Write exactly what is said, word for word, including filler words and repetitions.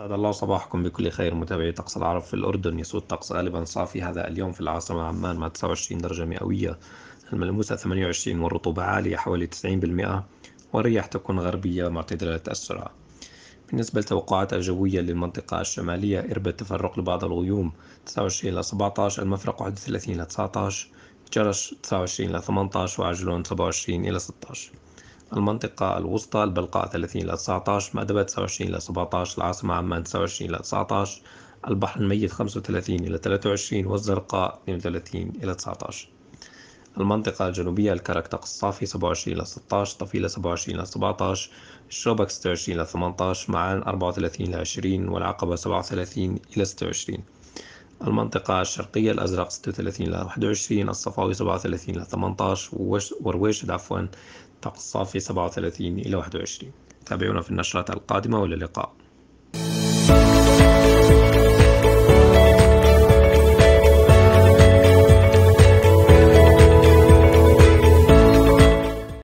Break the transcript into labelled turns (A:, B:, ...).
A: سعد الله صباحكم بكل خير متابعي طقس العرب في الأردن. يسود طقس غالبا صافي هذا اليوم في العاصمة عمان مع تسعة وعشرين درجة مئوية، الملموسة ثمانية وعشرين، والرطوبة عالية حوالي تسعين بالمئة، والرياح تكون غربية معتدلة السرعة. بالنسبة للتوقعات الجوية للمنطقة الشمالية: إربد تفرق لبعض الغيوم تسعة وعشرين إلى سبعة عشر، المفرق واحد وثلاثين إلى تسعة عشر، جرش تسعة وعشرين إلى ثمانية عشر، وعجلون سبعة وعشرين إلى ستة عشر. المنطقة الوسطى: البلقاء ثلاثين إلى تسعة عشر، مأدبة تسعة وعشرين إلى سبعة عشر، العاصمة عمان تسعة وعشرين إلى تسعة عشر، البحر الميت خمسة وثلاثين إلى ثلاثة وعشرين، والزرقاء اثنين وثلاثين إلى تسعة عشر. المنطقة الجنوبية: الكرك طقس صافي سبعة وعشرين إلى ستة عشر، طفيلة سبعة وعشرين إلى سبعة عشر، الشوبك ستة وعشرين إلى ثمانية عشر، معان أربعة وثلاثين إلى عشرين، والعقبة سبعة وثلاثين إلى ستة وعشرين. المنطقة الشرقية: الأزرق ستة وثلاثين إلى واحد وعشرين، الصفاوي سبعة وثلاثين إلى ثمانية عشر، ورويشد عفوا طقس صافي سبعة وثلاثين إلى واحد وعشرين. تابعونا في النشرات القادمة، والى اللقاء.